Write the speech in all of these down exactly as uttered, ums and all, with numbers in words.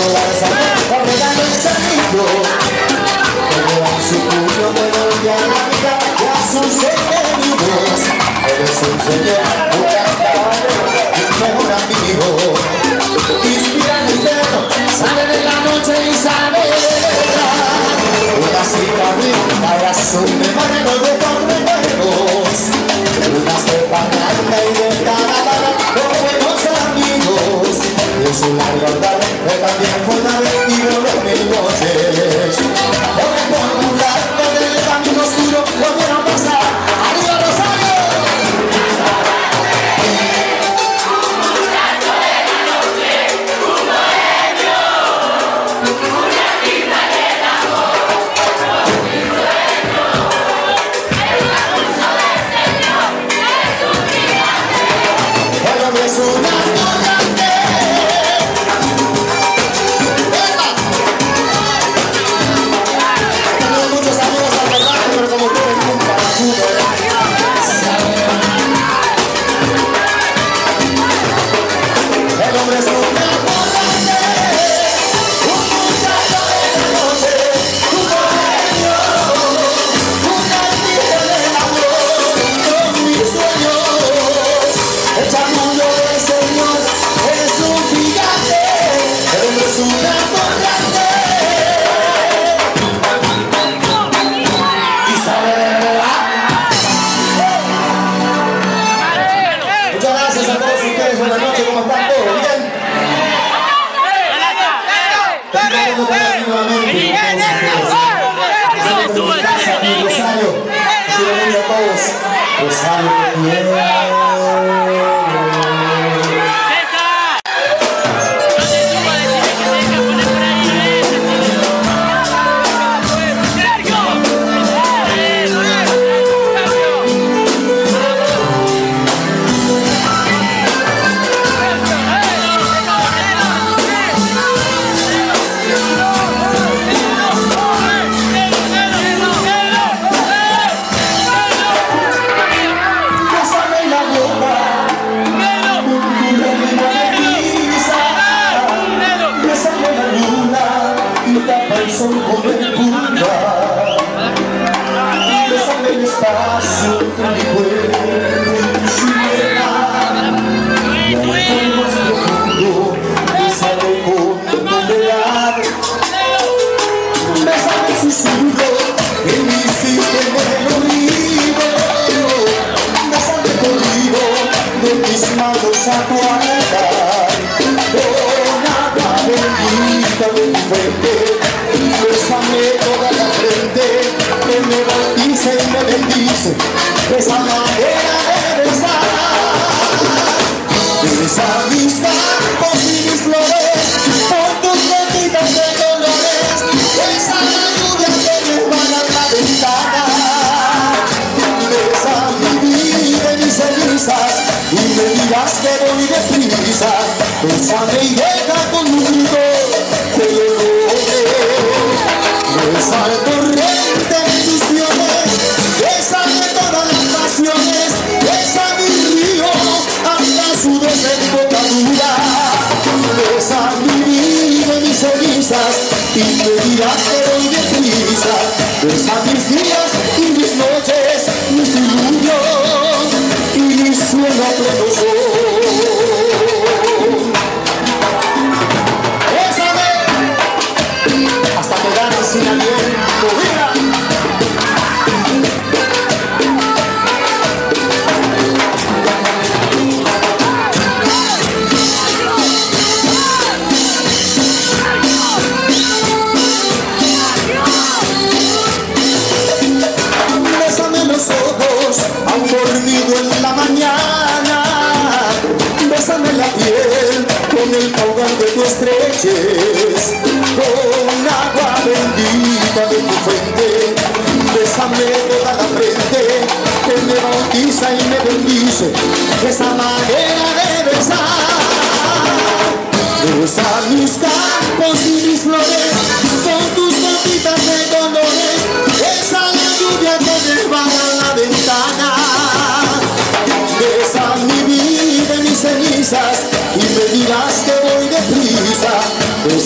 Y me dirás que voy deprisa, pues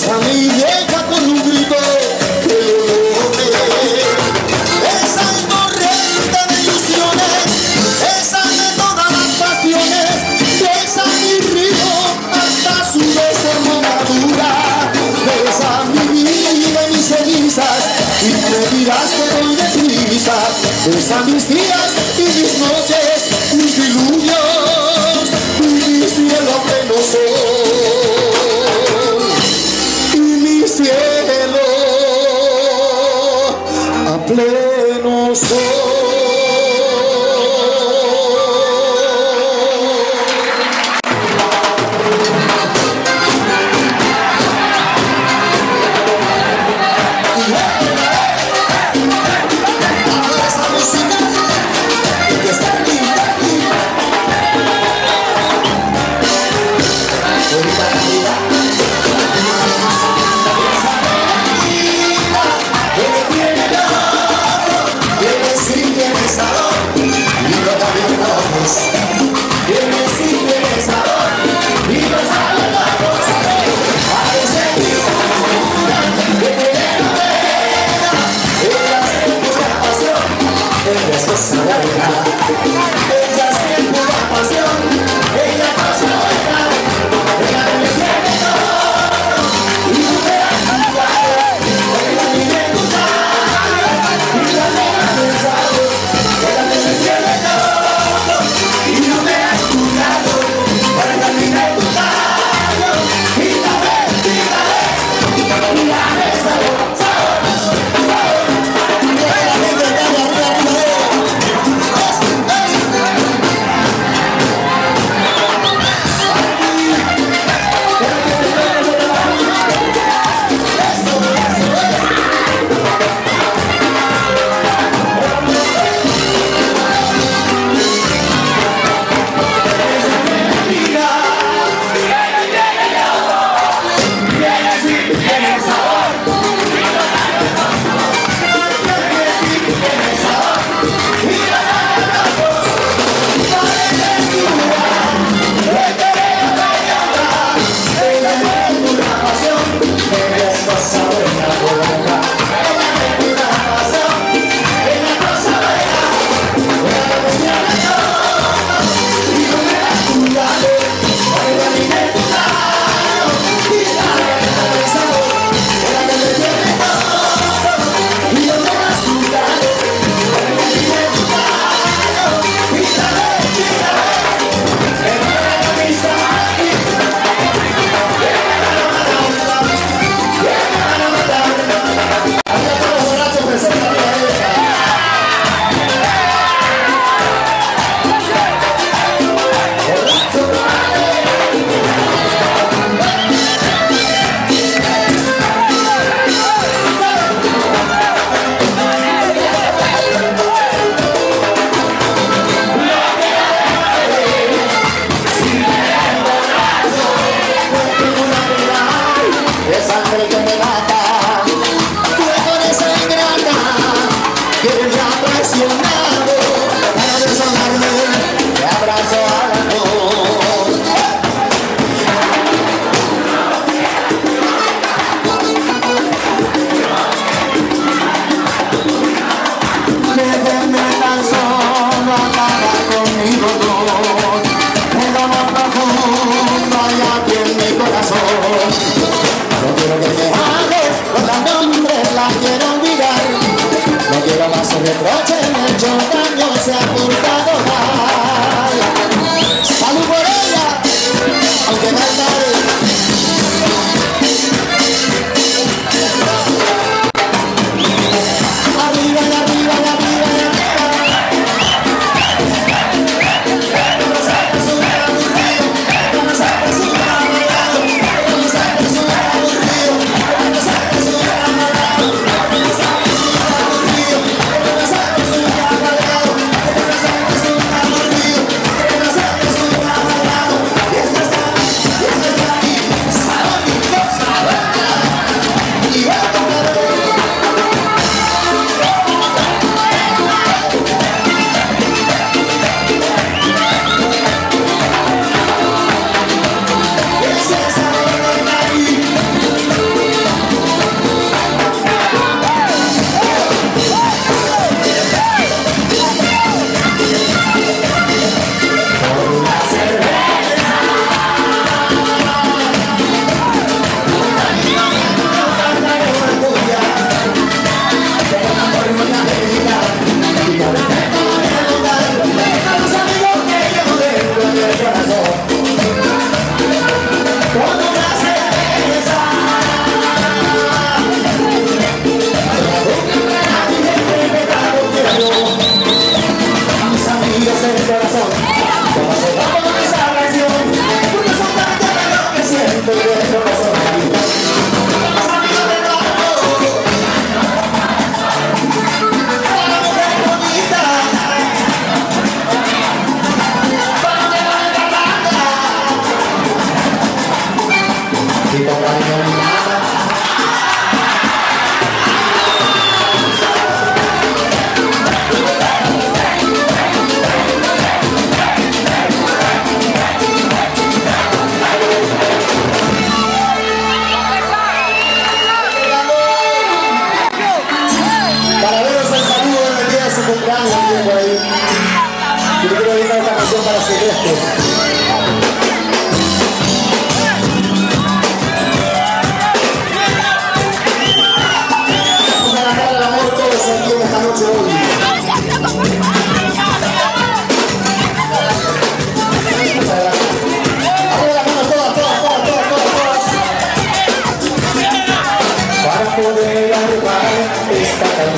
Esa mi vieja con un grito que lo logré. Esa incorrecta de ilusiones, esa de todas las pasiones, esa mi río hasta su desarmadura. Esa mi vida y mis cenizas, y me dirás que voy deprisa. Esa mis días y mis noches, mis diluvios y mi cielo a pleno sol. Y mi cielo a pleno sol.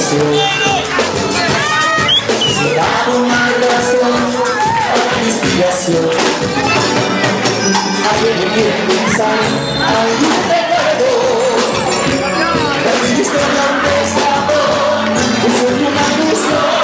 pasión. Necesitaba una razón para mi inspiración. Alguien me quiere pensar, algún recuerdo. Perdí historia un pesado, un sueño, una ilusión.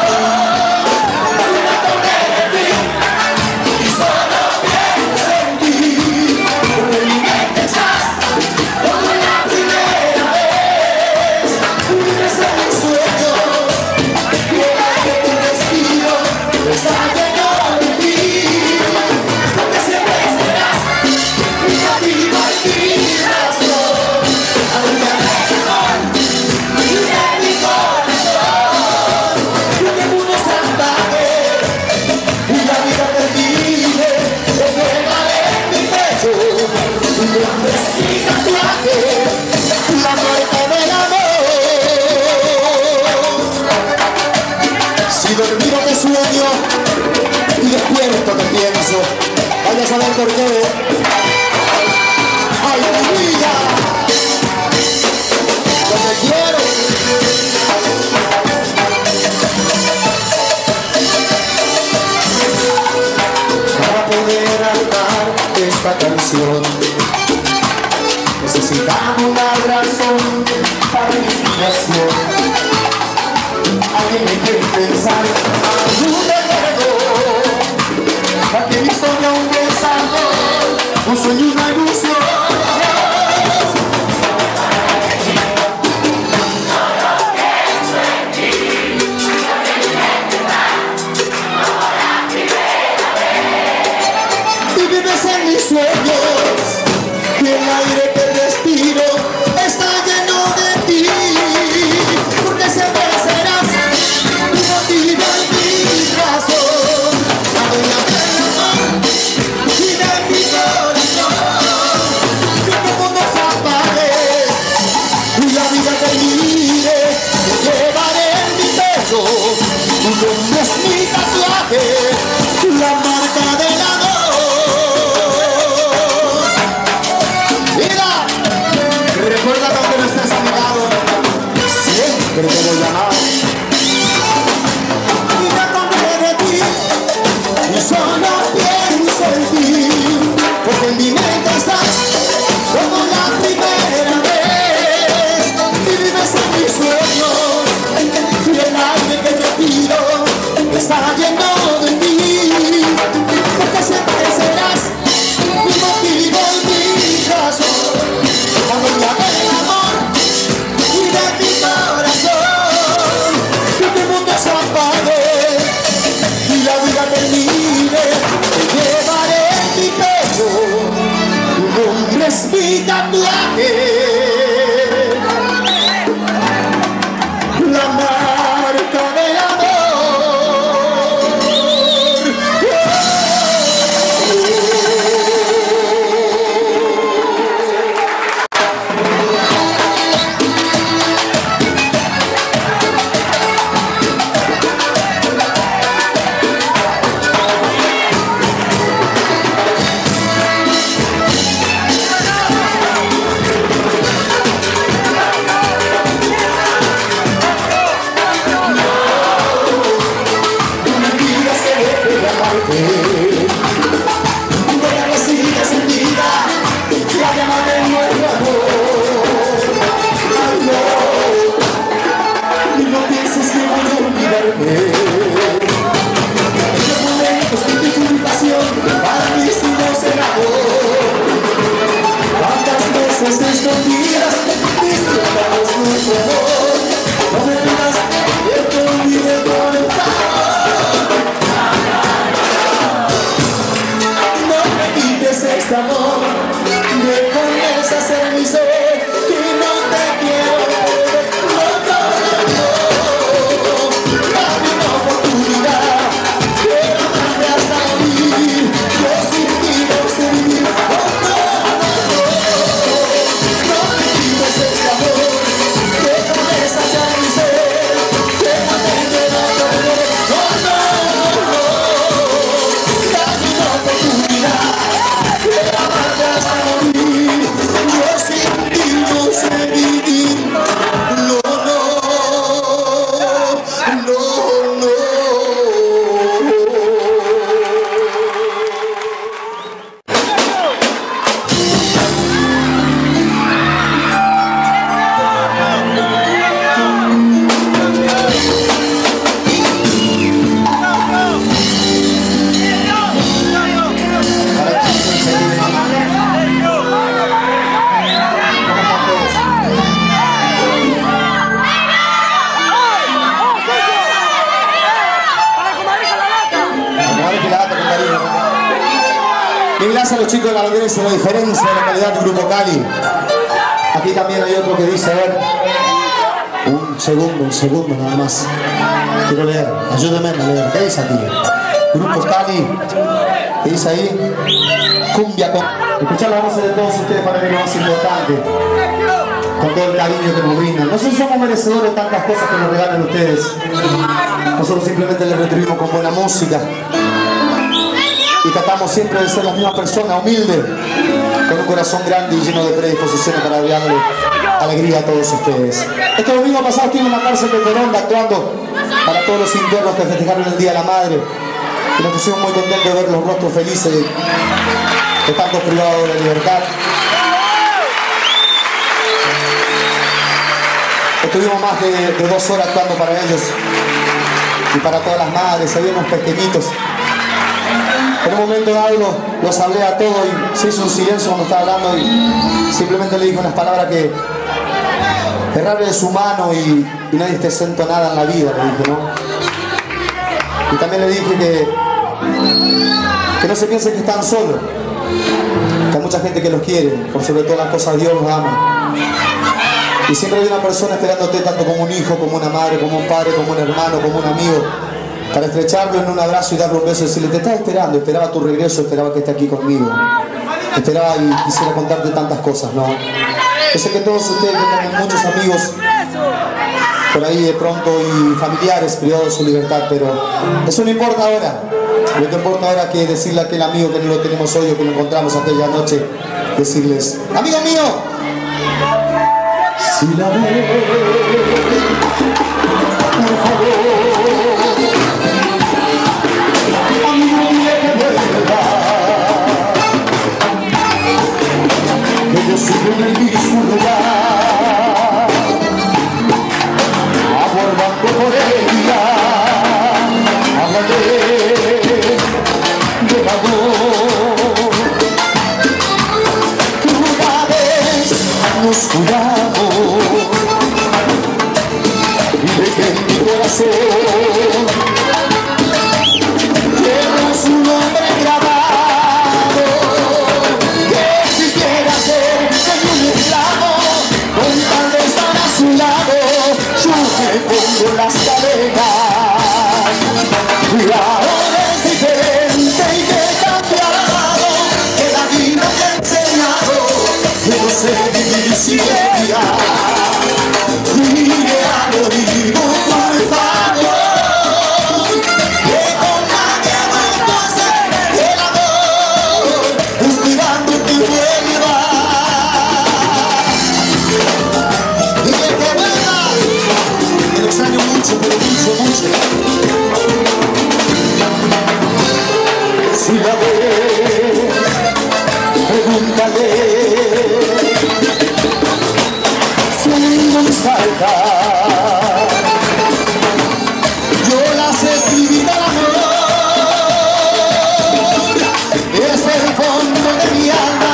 Una torre de ti, y solo pienso en ti. Porque en mi mente estás, como la primera vez. Vives en mis sueños, y el aire que respiro está lleno de ti. Porque siempre serás mi motivo y mi razón. Aúlla de amor y de mi corazón. Porque el mundo se apague y la vida termine, te llevaré en mi pecho. Tu nombre es mi tatuaje, la marca del amor. Si dormido te sueño y despierto te pienso, vaya a saber por qué. ¡Ay, mi vida! ¡Yo te quiero! Para poder armar esta canción necesitamos una razón para mi inspiración. Alguien me quiere pensar, algún recuerdo. Para que mi historia un besado, un sueño y una ilusión. Y vives en mis sueños, y el aire que respiro está lleno de ti. Porque siempre serás mi motivo y mi razón. La dueña del amor y de mi corazón. Que el mundo se apague y la vida termine, te llevaré en mi pecho. Tu nombre es mi tatuaje, la marca del amor. Mira, recuerda que aunque no estés a mi lado, siempre te voy a amar. Y me acordé de ti, y solo pienso en ti. Porque en mi mente estás como la primera vez. Y vives en mis sueños, y el aire que respiro está lleno de ti. Porque siempre serás mi motivo y mi razón. La dueña del amor y de mi corazón. Que el mundo se apague y la vida termine, te llevaré en mi pecho. Tu nombre es mi tatuaje, la marca del amor. Deja que sigas en vida la llama de nuestro amor. Ay, no, y no pienses que voy a olvidarme. Los momentos de dificultación para mí si no será amor. Cuántas veces escondidas disfrutamos nuestro amor. No me digas que te olvide por el favor. Este amor me comienza a ser mi ser y no te quiero ver. No, no, no, no. Dame una oportunidad, quiero amarte hasta morir. Yo sin ti no sé vivir. Oh, no, no, no. No me quites este amor, déjame chicos de la Valdez, la diferencia de la calidad del Grupo Cali. Aquí también hay otro que dice, a ver, un segundo, un segundo nada más. Quiero leer, ayúdenme a leer. ¿Qué dice aquí? Grupo Cali, ¿qué dice ahí? Cumbia con... Escuchar las voces de todos ustedes para mí es lo más importante. Con todo el cariño que nos brindan. No sé si somos merecedores de tantas cosas que nos regalan ustedes. Nosotros simplemente les retribuimos con buena música. Y tratamos siempre de ser las mismas personas, humildes, con un corazón grande y lleno de predisposiciones para darle alegría a todos ustedes. Este domingo pasado estuve en la cárcel de Coronda actuando para todos los internos que festejaron el Día de la Madre. Y nos pusimos muy contentos de ver los rostros felices de, de tantos privados de la libertad. Estuvimos más de, de dos horas actuando para ellos y para todas las madres. Había unos pequeñitos. En un momento dado los, los hablé a todos y se hizo un silencio cuando estaba hablando y simplemente le dije unas palabras que errarle de su mano y, y nadie esté exento nada en la vida, le dije, ¿no? Y también le dije que, que no se piensen que están solos, que hay mucha gente que los quiere, por sobre todas las cosas Dios los ama. Y siempre hay una persona esperándote tanto como un hijo, como una madre, como un padre, como un hermano, como un amigo, para estrecharlo en un abrazo y darle un beso y decirle, te estaba esperando, esperaba tu regreso, esperaba que esté aquí conmigo. Esperaba y quisiera contarte tantas cosas, ¿no? Yo sé que todos ustedes tienen muchos amigos por ahí de pronto y familiares privados de su libertad, pero eso no importa ahora. Lo que importa ahora es que decirle a aquel amigo que no lo tenemos hoy o que lo encontramos aquella noche, decirles, amigo mío, si la ves, por favor, amigo, dile que vuelva, que yo sigo en el mismo lugar, aguardando por ella, háblale de amor. Una vez nos juramos y dejé en mi corazón llevo su nombre grabado, que si quiere hacer de un esclavo con tal de estar a su lado, yo me pongo las cadenas y ahora es diferente y que he cambiado, que la vida me ha enseñado que no sé vivir sin ella. Dile al oído, por favor, que con nadie vuelvo a hacer el amor, esperando que vuelva. Dile que vuelva, que lo extraño mucho, pero mucho, mucho. Si la ves, pregúntale si salta. Yo las escribí del amor, es el fondo de mi alma.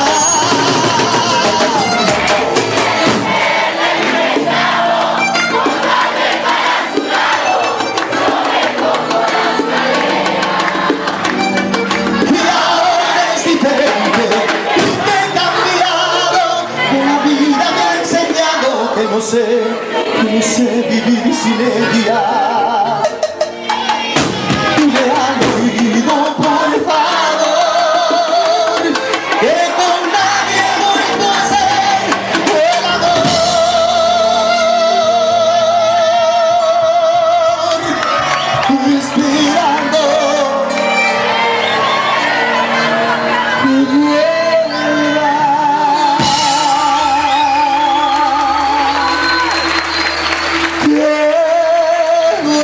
Y ahora es diferente, me he cambiado, que la vida me ha enseñado que no sé, que no sé vivir sin ella. Dile al oído, por favor, que con nadie vuelvo a ser el amor. Esperando que vuelva. Yeah.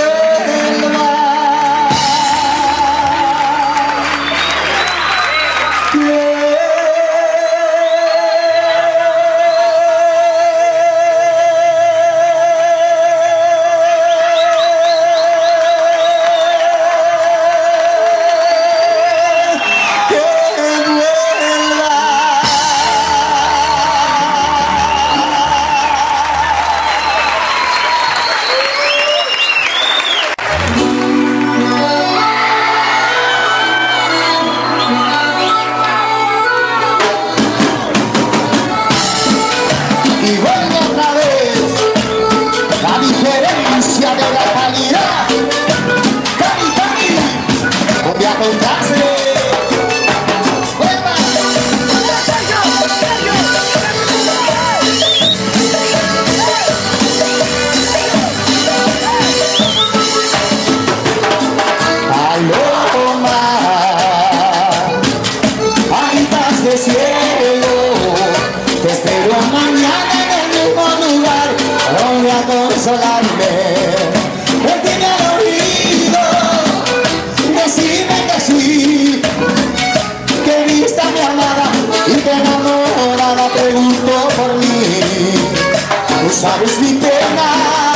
consolarme. Él tiene al oído, decime que sí, que viste a mi amada y que enamorada preguntó por mí. Tú sabes mi pena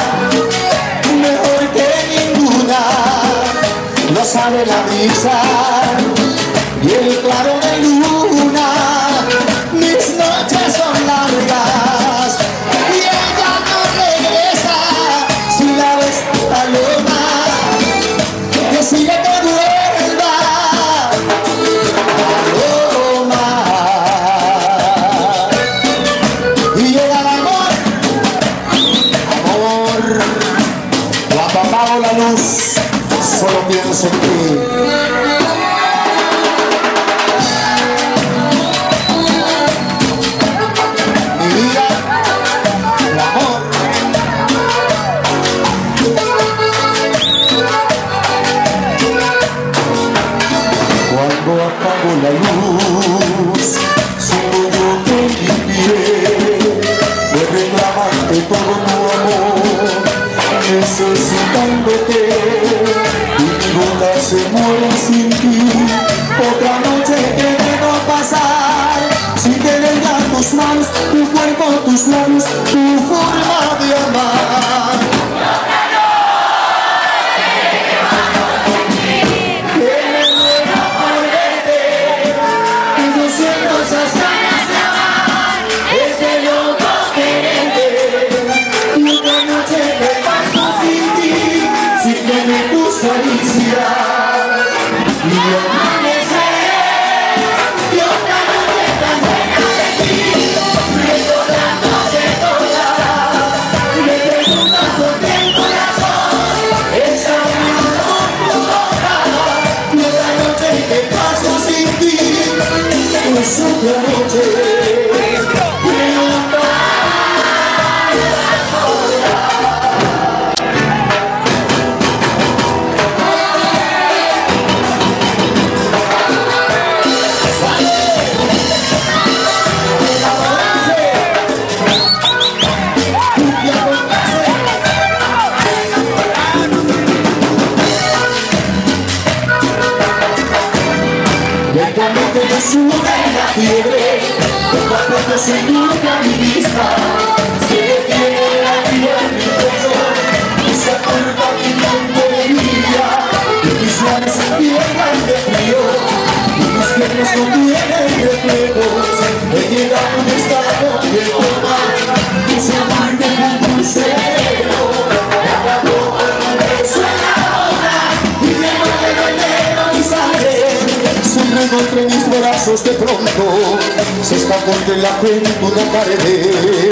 mejor que ninguna, lo sabe la brisa y el claro de luna. Mis noches son largas y ella no regresa. Si la ves, paloma, decide que vuelva, paloma. Y llega el amor, amor. Cuando apago la luz, solo pienso en ti. Apago la luz, sigo yo con mi pie, de reclamarte todo tu amor, necesitándote, y mi boca se muere sin ti. Otra noche que no pasar, sin tener ya tus manos, tu cuerpo, tus labios, tu forma de amar. Sube la fiebre, poco a poco se nubla mi vista, se detiene la vida en mi pecho y se acorta mi tiempo de vida, y mis manos se pierdan de frío y mis piernas no tienen reflejos. He llegado a un estado de coma y se amarte con dulce veneno, me atrapó con un beso en la boca y lleno de veneno mi sangre. Sonriendo entre mis brazos de pronto se escapó de la frente una pared.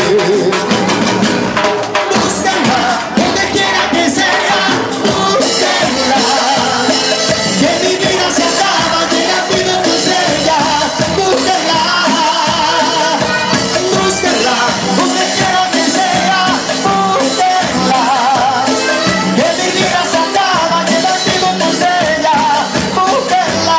Búsquenla, donde quiera que sea, búsquenla, que mi vida se acaba, que la pido con ella. Búsquenla, búsquenla, donde quiera que sea, búsquenla, que mi vida se acaba, que la pido con ella. Búsquenla.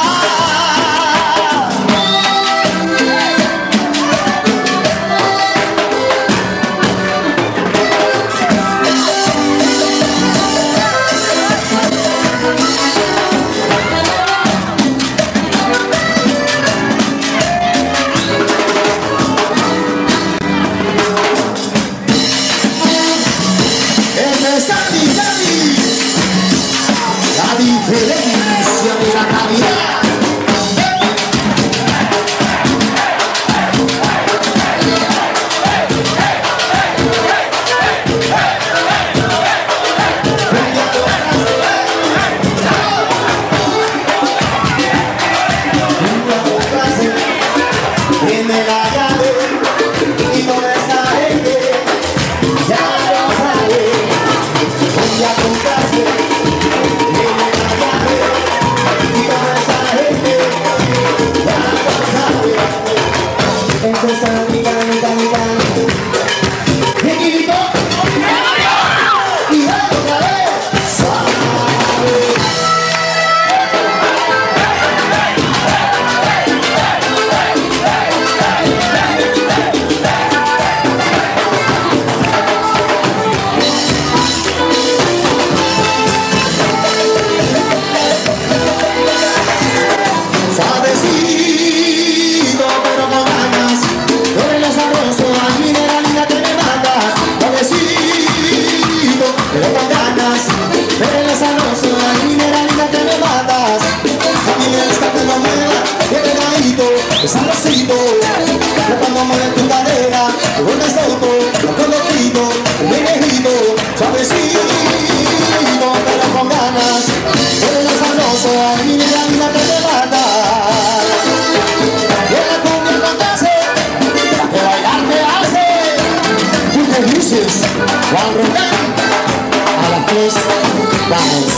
Juan Rubén, a las tres, vamos.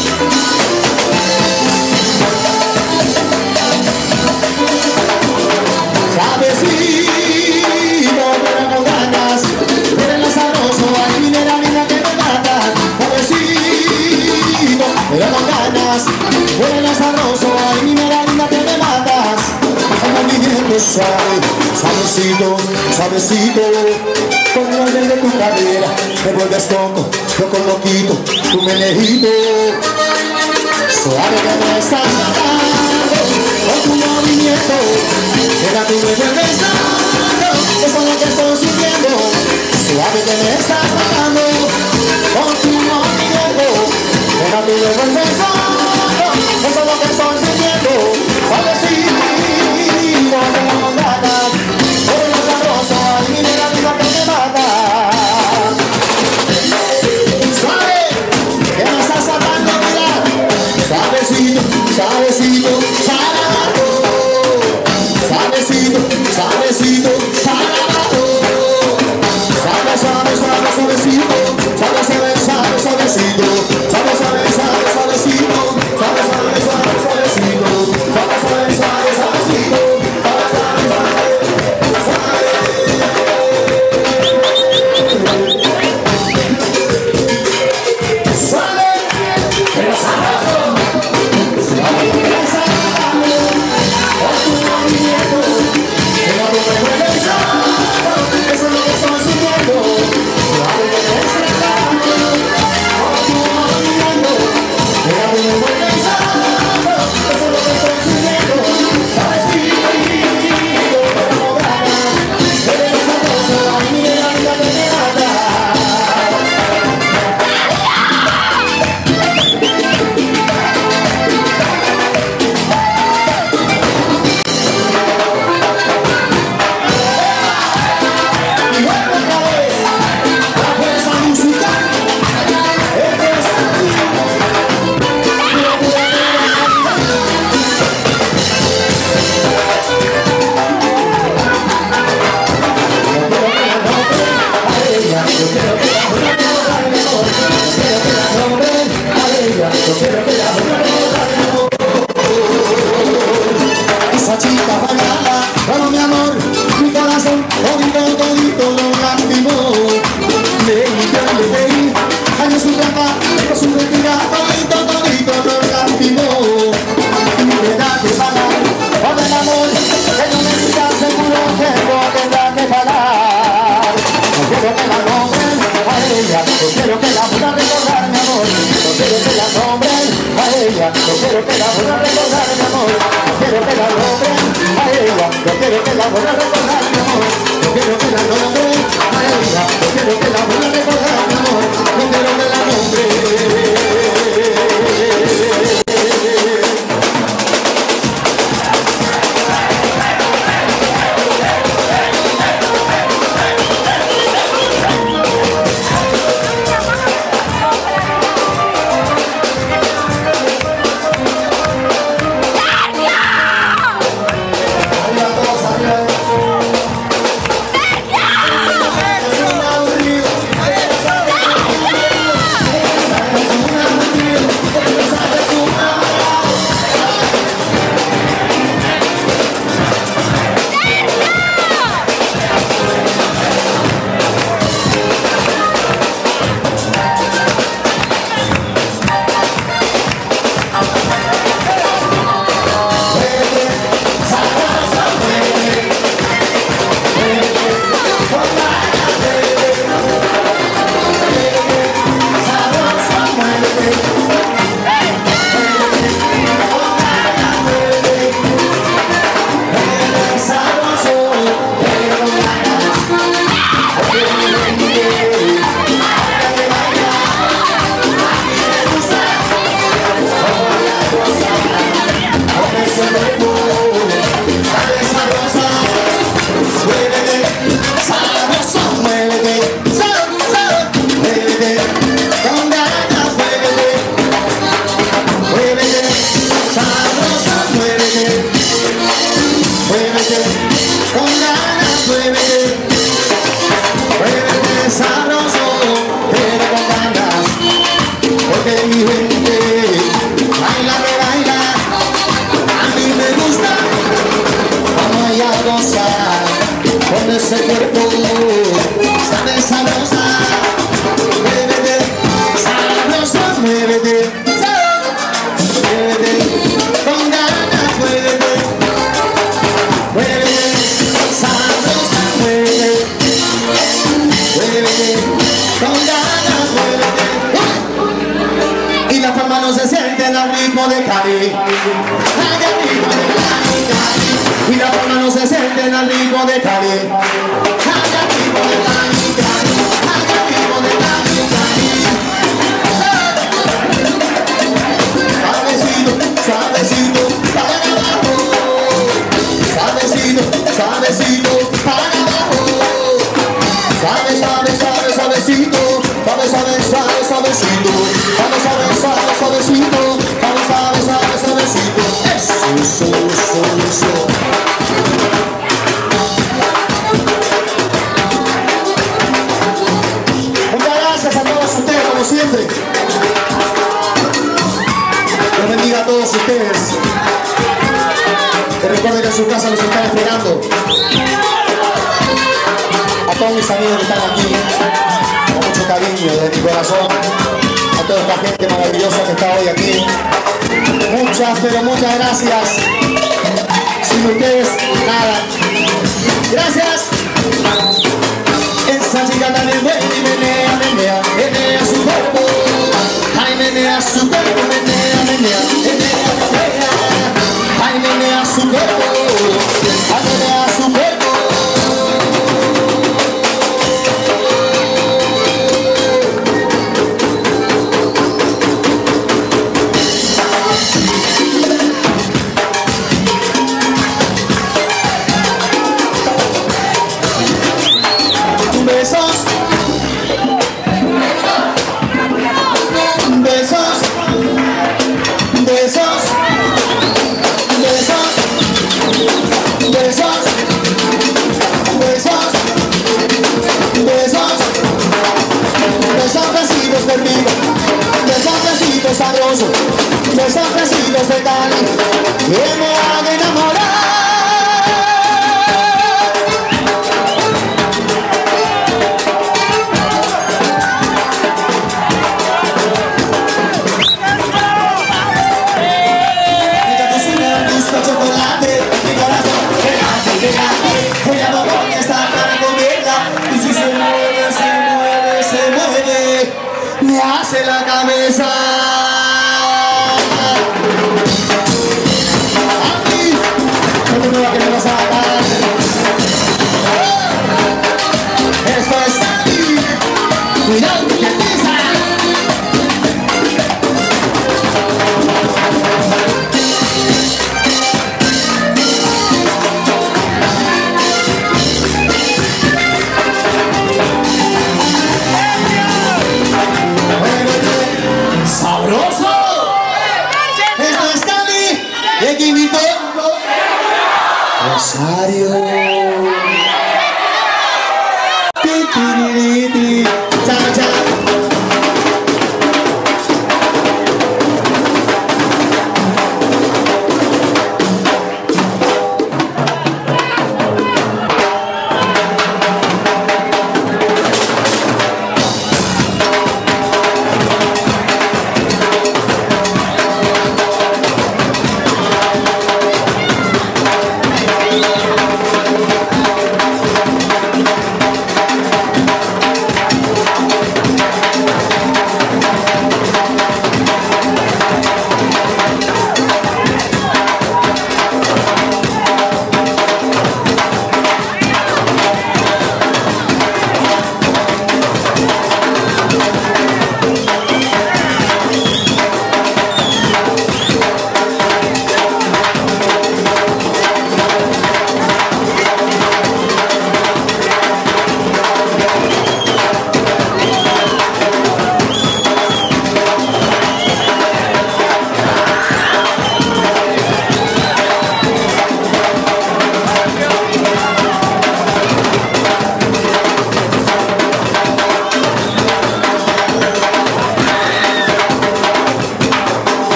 Sabecito, tenemos ganas, pero lo sabroso, ay, minera linda que me mata. Sabecito, tenemos ganas, pero lo sabroso, ay, minera linda que me matas. El movimiento suave, suavecito, suavecito, con el orden de tu cadera, me vuelves loco, loco, loquito, tu menejito. Suave que me estás matando, con tu movimiento, mira tú me vuelves loco, eso es lo que estoy sintiendo. Suave que me estás matando, con tu movimiento, mira tú me vuelves loco, eso es lo que estoy sintiendo. Suavecito, tengo ganas, pero lo sabroso, ay, minera viva que me mata. Suave, que me estás matando, mira. Suavecito, suavecito, para abajo. Suavecito, suavecito, para abajo. Suave, suave, suave, suavecito. Suave, suave, suave, suavecito. Suave, suave, suave, suavecito. Suave, suave, suave, suavecito. Suave, suave, suave, suavecito. Esa chica bailaba, bueno mi amor, mi corazón, todito, todito lo lastimó. Le limpió, le pedí, años su trampa, pero su mentira, todito, todito lo lastimó. Y me da que pagar, por el amor, que no me quita seguro que no tendrá que pagar. No quiero que la nombren a ella, no quiero que la pueda recordar mi amor. No quiero que la nombren a ella, no quiero que la pueda recordar mi amor. No quiero que la nombren a ella, no quiero que la pueda recordar mi amor. No quiero que la nombren a ella, no quiero que la pueda recordar mi amor. No quiero que la nombren. ¡Sergio! con ese cuerpo, sabe sabrosa, muévete, sabrosa, muévete, muévete, con ganas, muévete, muévete, sabrosa, muévete, muévete, con ganas, muévete. Y las palmas no se sienten al ritmo de Cali, al ritmo de Cali, Cali. Y las palmas no se sienten al ritmo de Cali, al ritmo de Cali, Cali, al ritmo de Cali, Cali. Suavecito, suavecito, para abajo, suavecito, suavecito, para abajo, suave, suave, suave, suavecito, suave, suave, suave, suavecito, suave, suave, suave, suavecito, suave, suave, suave, suavecito. Eso, eso, eso, eso. Muchas gracias a todos ustedes, como siempre. Dios bendiga a todos ustedes. Que recuerden que en su casa los están esperando. A todos mis amigos que están aquí, con mucho cariño desde mi corazón. A toda esta gente maravillosa que está hoy aquí. Muchas, pero muchas gracias. Sin ustedes, nada. Gracias. Esa chica también mueve y menea, menea, menea su cuerpo. Ay, menea su cuerpo, menea, menea, menea, menea. Ay, menea su cuerpo. Ay, menea su cuerpo. Besos, besos, besos, besos, besos, besos, besos, besos, besitos de rico, besos, besitos sabrosos, besos, besitos de Cali, que me hagan enamorar. Chocolate, mi corazón, pegate, pegate. Ella no pone esta para comerla. Y si se mueve, se mueve, se mueve, me hace la cabeza. A mí, no te muevas que me vas a matar. Esto es a mí. Cuidado.